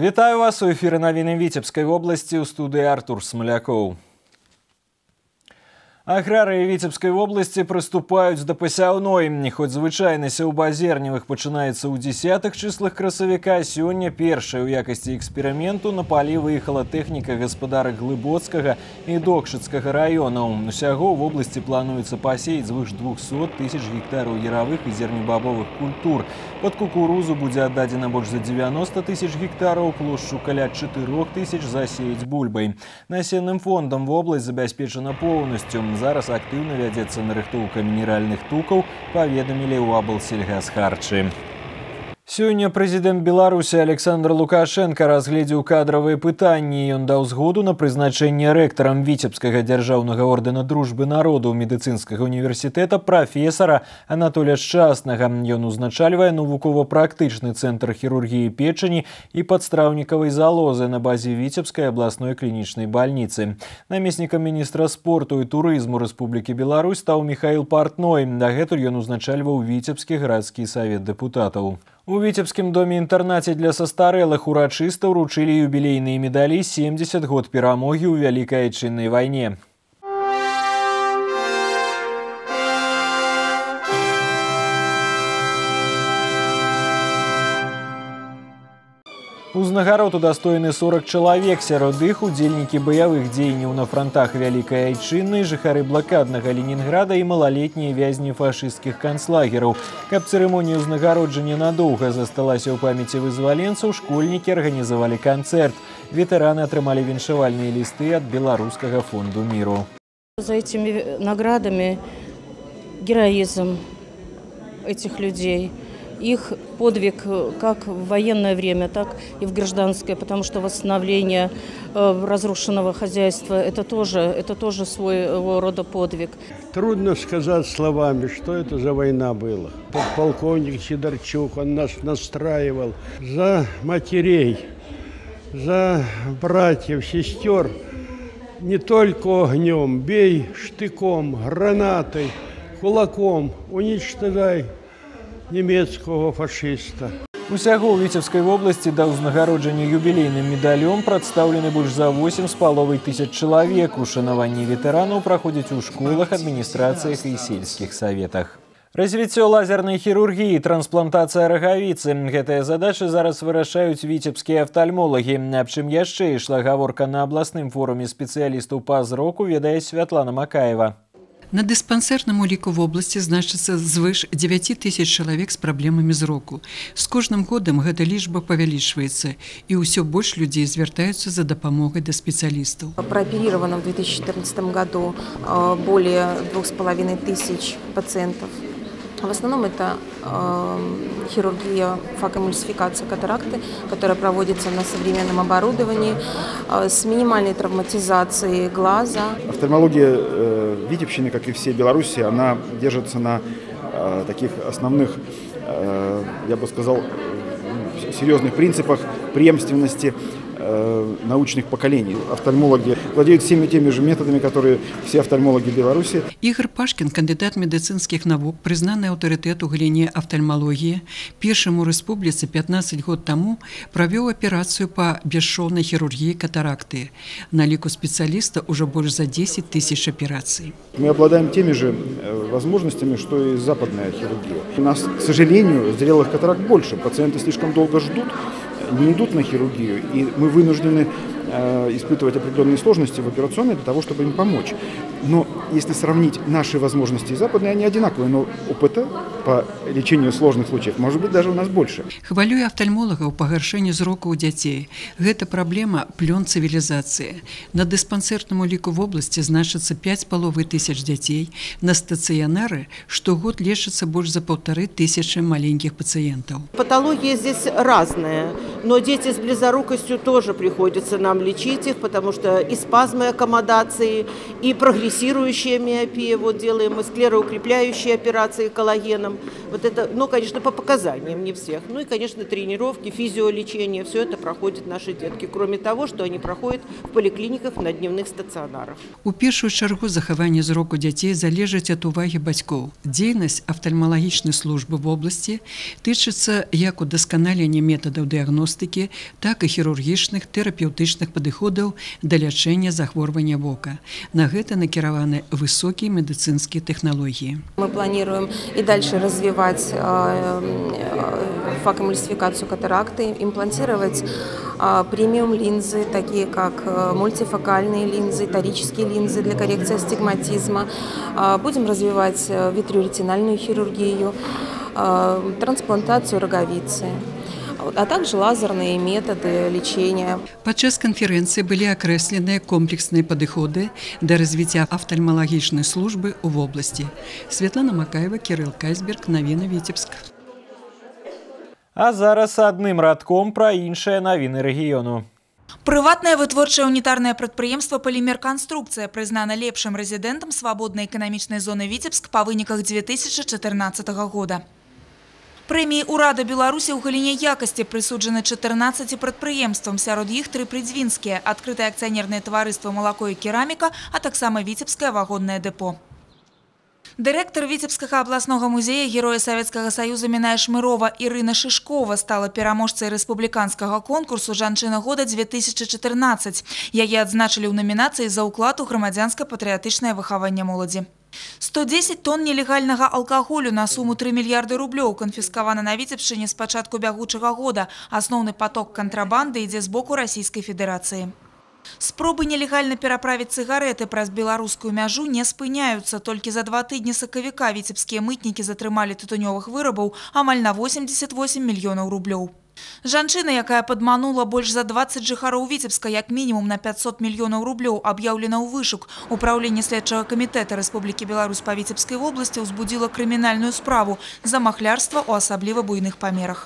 Вітаю вас у эфире навіны Віцебскай области, у студии Артур Смоляков. Аграрыі Віцебскай области прыступаюць да пасяўной. Хоць звычайна сеўба зерневых пачынаецца ў 10-х числах красавіка, сёння першая ў якасці эксперыменту на палі выехала тэхніка гаспадарак Глыбоцкага і Докшыцкага раёнаў. Усяго в области плануецца пасеяць звыш 200 тысяч гектараў яравых і зернебабовых культур. Под кукурузу будзе аддадзена больш за 90 тысяч гектараў, плошчу каля 4 тысяч засеяць бульбай. Насенным фондам вобласць забяспечана поўнасцю. Зараз актыўна вядзецца нарыхтоўка мінеральных тукаў, паведамілі ў аблсельгасхарчы. Сёння прэзідэнт Беларусі Александр Лукашенко разгледзеў кадравыя пытанні. Ён даў згоду на прызначэнне рэктарам Віцебскага дзяржаўнага ордэна дружбы народу медыцынскага універсітэта прафесара Анатолія Шчаснага. Ён узначальвае навукова-практычны цэнтр хірургіі печані і падстраўнікавай залозы на базе Віцебскай абласной клінічнай бальніцы. Намеснікам міністра спорту і турызму Рэспублікі Беларусь стаў Михаил Партной. Дагэтуль ён узначальваў Віцебскі гарадскі савет дэпутатаў. У Віцебскім доме-інтэрнаце для састарэлых урачыста ўручылі юбілейныя медалі 70 год перамогі ў Вялікай Айчыннай вайне. Узнагарод удостоены 40 чалавек, сярод іх удзельнікі баявых дзеянняў на фронтах Вялікай Айчыннай, жыхары блакаднага Ленінграда і малалетнія вязні фашысцкіх канцлагераў. Каб цырымонія ўзнагароджання надоўга засталася ў памяці вызваленцаў, школьнікі арганізавалі канцэрт. Ветэраны атрымалі віншавальныя лісты ад Беларускага фонду міру. За этими наградами героизм этих людей. Их подвиг как в военное время, так и в гражданское, потому что восстановление разрушенного хозяйства – это тоже своего рода подвиг. Трудно сказать словами, что это за война была. Полковник Сидорчук, он нас настраивал за матерей, за братьев, сестер. Не только огнем, бей штыком, гранатой, кулаком, уничтожай немецкого фашиста. Усяго ў Віцебскай вобласці да ўзнагароджання юбілейным медалём прадстаўлены больш за 8,5 тысяч чалавек. Ушанаванні ветэранаў праходзяць у школах, адміністрацыях і сельскіх саветах. Развіццё лазернай хірургіі, трансплантацыя рагавіцы. Гэтыя задачы зараз вырашаюць віцебскія афтальмолагі. Аб чым яшчэ ішла гаворка на абласным форуме спецыялістаў па зроку, ведае Святлана Макаева. На дыспансерным уліку в области значыцца звыш 9 тысяч чалавек з праблемамі зроку. З кожным годам гэта лічба павялічваецца, і ўсё больш людзей звяртаюцца за дапамогай да спецыялістаў. Прооперировано в 2014 году более 2500 пациентов. В основном это хирургия, факоэмульсификация катаракты, которая проводится на современном оборудовании с минимальной травматизацией глаза. Офтальмология Витебщины, как и всей Беларуси, она держится на таких основных, я бы сказал, серьезных принципах преемственности научных поколений. Офтальмологи владеют всеми теми же методами, которые все офтальмологи Беларуси. Игорь Пашкин, кандидат медицинских наук, признанный авторитет у галине офтальмологии, первым у республицы 15 год тому провел операцию по бесшовной хирургии катаракты. На лику специалиста уже больше за 10 тысяч операций. Мы обладаем теми же возможностями, что и западная хирургия. У нас, к сожалению, зрелых катаракт больше. Пациенты слишком долго ждут, не идут на хирургию, и мы вынуждены испытывать определенные сложности в операционной для того, чтобы им помочь. Но если сравнить наши возможности и западные, они одинаковые, но опыта по лечению сложных случаев может быть даже у нас больше. Хвалюю офтальмолагаў пагаршэнне зроку ў дзяцей. Гэта праблема плён цывілізацыі. На дыспансерным уліку в области значыцца 5500 дзяцей, на стацыянары штогод лечыцца больш за 1500 маленьких пациентов. Патология здесь разная, но дети с близорукостью тоже приходится нам будем лечить их, потому что и спазмы аккомодации, и прогрессирующая миопия, вот делаем мы склероукрепляющие операции коллагеном. Вот это, ну, конечно, по показаниям, не всех. Ну и, конечно, тренировки, физиолечение, все это проходят наши детки, кроме того, что они проходят в поликлиниках на дневных стационарах. У першую чаргу захаванне зроку дзяцей залежыць ад увагі бацькоў. Дзейнасць афтальмалагічнай службы в области тычыцца як удасканалення метадаў дыягностыкі, так і хірургічных, тэрапеўтычных падыходаў да лячэння захворвання вока. На гэта накіраваны высокія медыцынскія тэхналогіі. Мы планируем и дальше развивать факоэмульсификацию катаракты, имплантировать премиум линзы, такие как мультифокальные линзы, торические линзы для коррекции астигматизма. Будем развивать витреоретинальную хирургию, трансплантацию роговицы, а также лазерные методы лечения. Падчас канферэнцыі былі акрэсленыя комплексныя падыходы да развіцця афтальмалагічнай службы ў вобласці. Светлана Макаева, Кирилл Кайсберг, навіны Віцебск. А зараз адным радком пра іншыя навіны рэгіёну. Прыватнае вытворчае унітарнае прадпрыемства «Полимер-конструкция» прызнана лепшым рэзідэнтам свабоднай эканамічнай зоны Віцебск па выніках 2014 года. Прэміі ўрада Беларусі ў галіне якасці прысуджаны 14 прадпрыемствам, сярод іх 3 прыдзвінскія, адкрытае акцыянернае таварыства «Малако і кераміка», а таксама Віцебскае вагоннае дэпо. Дырэктар Віцебскага абласнога музея Героя Савецкага Саюза Міная Шмырова Ірына Шишкова стала пераможцай рэспубліканскага конкурсу «Жанчына года 2014». Яе адзначылі ў намінацыі за ўклад у грамадзянска-патрыятычнае выхаванне моладзі. 110 тонн нелегальнага алкаголю на суму 3 мільярды рублёў канфіскавана на Віцебшчыне з пачатку бягучага года. Асноўны поток кантрабанды ідзе з боку Расійскай Федэрацыі. Спробы нелегальна пераправіць цыгареты праз беларускую мяжу не спыняюцца. Толькі за 2 тыдні сакавіка віцебскія мытнікі затрымалі тытунёвых вырабаў амаль на 88 мільёнаў рублёў. Жанчына, якая падманула больш за 20 жыхароў Віцебска як мінімум на 500 мільёнаў рублёў, аб'яўлена ў вышук. Управленне следчага камітэта Рэспублікі Беларусь па Віцебскай вобласці ўзбудзіла крымінальную справу за махлярства ў асабліва буйных памерах.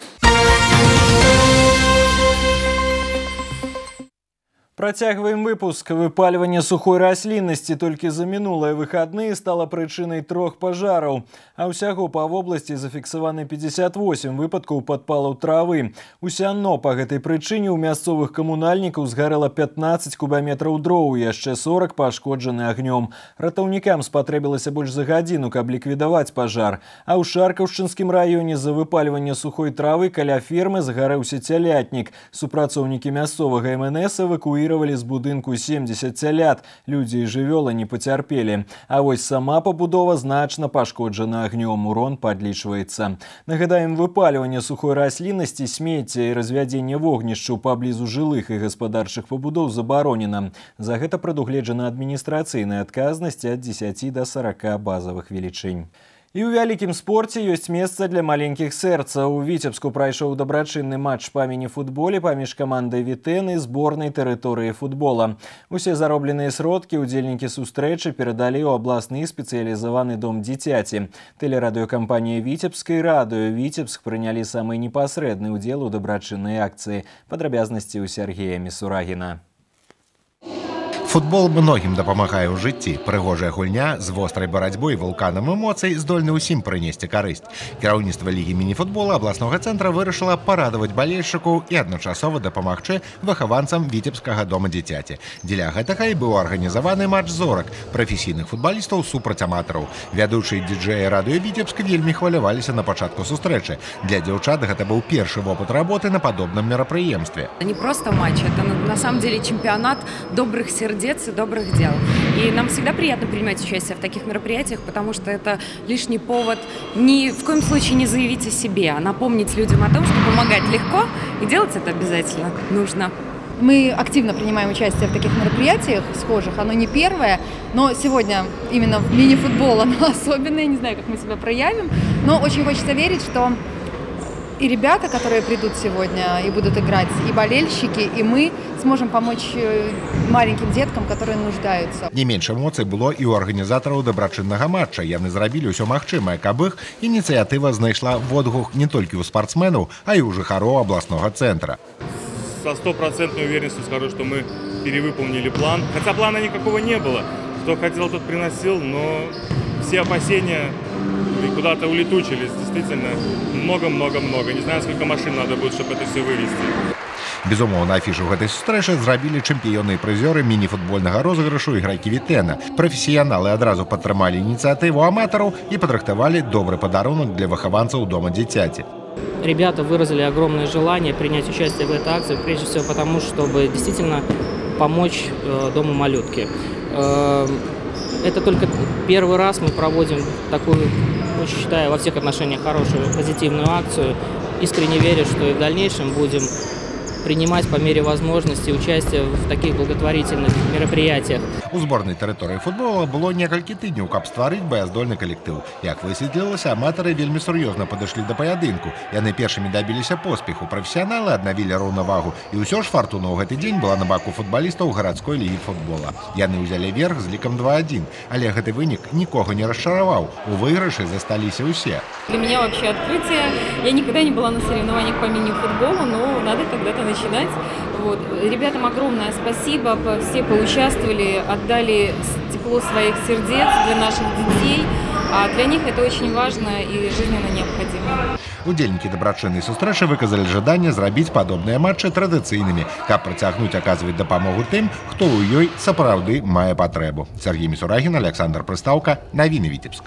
Працягваем выпуск. Выпаливание сухой расліннасці толькі за мінулыя выхадныя стала прычынай 3 пажараў. А ўсяго па вобласці зафіксаваны 58 выпадкаў падпалаў травы. Усяно па гэтай прычыне ў мясцовых камунальнікаў згарэла 15 кубаметраў дроў, яшчэ 40 пашкоджаны агнём. Ратаўнікам спатрэбілася больш за гадзіну, каб ліквідаваць пажар. А ў Шаркаўшчынскім раёне за выпальванне сухой травы каля фермы згарэўся цялятнік. Супрацоўнікі мясцовага МНС эвакуировали з будынку 70 цялят. Людзі і жывёлы не пацярпелі. А вось сама пабудова значна пашкоджана агнём. Урон падлічваецца. Нагадаем, выпальванне сухой расліннасці, смецця і развядзенне вогнішчаў паблізу жылых і гаспадарчых пабудоў забаронена. За гэта прадугледжана адміністрацыйная адказнасць ад 10 до 40 базавых велічынь. І ў вялікім спорце ёсць месца для маленькіх сэрцаў. У Віцебску прайшоў дабрачынны матч па міні-футболе паміж камандай «Вітэн» і зборнай тэрыторыі футбола. Усе заробленыя сродкі удзельнікі сустрэчы перадалі ў абласны спецыялізаваны дом дзіцяці. Тэлерадыёкампанія «Віцебска» і радыё «Віцебск» прынялі самы непасрэдны ўдзел у дабрачыннай акцыі. Падрабязнасці ў Сергея Місурагіна. Футбол многім дапамагае ў жыцці. Прыгожая гульня з вострай барацьбой і вулканам эмоцый здольны ўсім прынесці карысць. Кіраўніцтва лігі міні-футбола абласнога цэнтра вырашыла парадаваць балельшчыкаў і адначасова дапамагчы выхаванцам Віцебскага дома дзіцяці. Дзеля гэтага і быў арганізаваны матч зорак прафесійных футбалістаў супраць аматараў. Вядучыя дыджэі радыё «Віцебск» вельмі хваляваліся на пачатку сустрэчы. Для дзяўчат гэта быў першы вопыт работы на падобным мерапрыемстве. Не просто матч, это на самом деле чемпионат добрых сердец и добрых дел. И нам всегда приятно принимать участие в таких мероприятиях, потому что это лишний повод ни в коем случае не заявить о себе, а напомнить людям о том, что помогать легко и делать это обязательно нужно. Мы активно принимаем участие в таких мероприятиях схожих. Оно не первое, но сегодня именно в мини-футбол оно особенное. Не знаю, как мы себя проявим, но очень хочется верить, что и ребята, которые придут сегодня и будут играть, и болельщики, и мы сможем помочь маленьким деткам, которые нуждаются. Не менш эмоцый было і ў арганізатараў дабрачыннага матча. Яны зрабілі ўсё магчымае, каб іх ініцыятыва знайшла водгук не толькі ў спартсменаў, а і ў жыхароў абласнога цэнтра. со стопроцентной уверенностью скажу, что мы перевыполнили план. Хотя плана никакого не было. Кто хотел, тот приносил, но все опасения куда-то улетучились. Действительно, много-много-много. Не знаю, сколько машин надо будет, чтобы это все вывести. Безумоўна, афішу гэтай сустрэчы зрабілі чэмпіёны і прызёры міні-футбольнага розыгрышу ігракі Вітэна. Прафесіяналы адразу падтрымалі ініцыятыву аматараў і падрыхтавалі добры падарунак для выхаванцаў дома дзіцяці. Ребята выразили огромное желание принять участие в этой акции, прежде всего потому, чтобы действительно помочь дому малютки. Это только первый раз мы проводим такую, очень считаю, во всех отношениях хорошую, позитивную акцию. Искренне верю, что и в дальнейшем будем принимать по мере возможности участие в таких благотворительных мероприятиях. У зборнай тэрыторыі футбола было некалькі тыдняў, каб стварыць баяздольны калектыў. Як высветлілася, аматары вельмі сур'ёзна падышлі да паядынку. Яны першымі дабіліся поспеху. Прафесіяналы аднавілі роўнавагу. І ўсё ж фартуна ў гэты дзень была на баку футбалістаў гарадской лігі футбола. Яны ўзялі верх з лікам 2-1. Але гэты вынік нікога не расчараваў. У выйгрышы засталіся ўсе. Для меня вообще открытие. Я никогда не была на соревнованиях по мини-футболу, но надо когда-то начинать. Вот. Ребятам огромное спасибо, все поучаствовали, отдали тепло своих сердец для наших детей, а для них это очень важно и жизненно необходимо. Удзельнікі дабрачыннай сустрэчы выказалі жаданне зрабіць падобныя матчы традыцыйнымі, каб працягнуць аказваць дапамогу тым, хто ў ёй сапраўды мае патрэбу. Сергей Мисурагин, Александр Прыстаўка, Навіны Віцебск.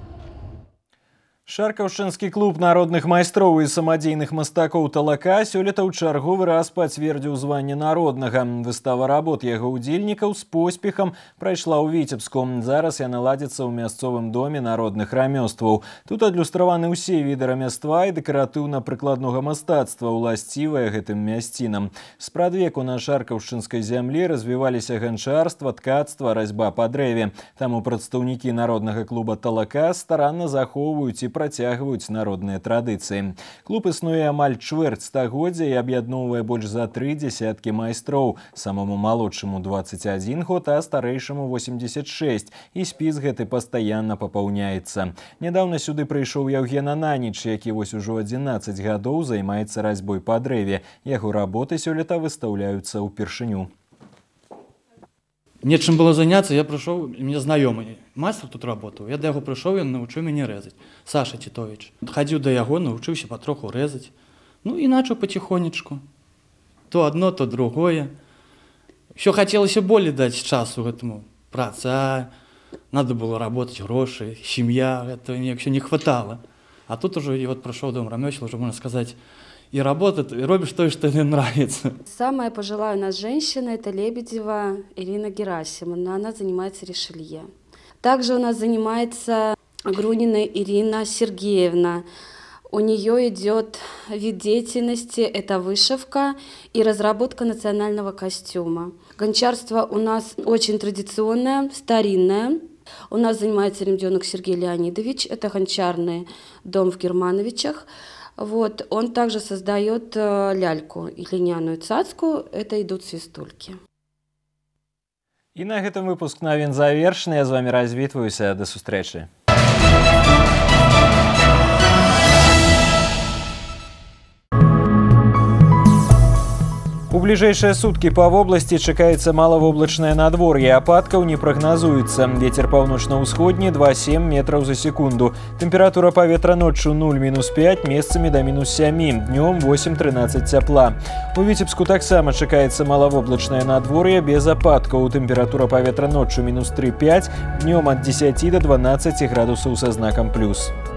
Шаркаўшчынскі клуб народных майстроў і самадзейных мастакоў «Талака» сёлета ў чарговы раз пацвердзіў званне народнага. Выстава работ яго удзельнікаў з поспехам прайшла ў Віцебску. Зараз яна ладзіцца ў мясцовым доме народных рамёстваў. Тут адлюстраваны ўсе віды рамяства і дэкаратыўна-прыкладнога мастацтва, уласцівыя гэтым мясцінам. Спрадвеку на шаркаўшчынскай зямлі развіваліся ганчарства, ткацтва, разьба па дрэве. Таму прадстаўнікі народнага клуба «Талака» старанна захоўваюць і працягваюць народныя традыцыі. Клуб існуе амаль чвэрць стагоддзя і аб'ядноўвае больш за 3 дзесяткі майстроў. Самому малодшаму 21 год, а старэйшаму 86. І спіс гэты пастаянна папаўняецца. Нядаўна сюды прыйшоў Яўген Ананіч, які вось ужо 11 гадоў займаецца разьбой па дрэве. Яго работы сёлета выстаўляюцца ўпершыню. Нечым было заняться, я пришел, мне знакомый мастер тут работал, я до яго пришел, он научил меня резать. Саша Титович. Ходил до яго, научился потроху резать. Ну и начал потихонечку. То одно, то другое. Еще хотелось более дать часу этому праце, а надо было работать, гроши, семья, этого все не хватало. А тут уже и вот прошел дом ремесел, уже можно сказать, и работать, и робишь то, что тебе нравится. Самая пожилая у нас женщина – это Лебедева Ирина Герасимовна. Она занимается решелье. Также у нас занимается Грунина Ирина Сергеевна. У нее идет вид деятельности – это вышивка и разработка национального костюма. Гончарство у нас очень традиционное, старинное. У нас занимается ремденок Сергей Леонидович. Это гончарный дом в Германовичах. Вот, он также создает ляльку и льняную цацку, это идут свистульки. И на этом выпуск новин завершен. Я с вами развітваюся. До сустрэчы. У ближайшие сутки по области чакаецца малавоблачнае надвор'е, ападкаў не прагназуецца. Ветер паўночна-ўсходні 2,7 метров за секунду. Температура паветра ночью 0-5, месцамі до -7, днем 8-13 цяпла. У Віцебску таксама чакаецца малавоблачнае надвор'е без ападкаў. Температура паветра ночью -3-5, днем от 10 до 12 градусаў со знаком плюс.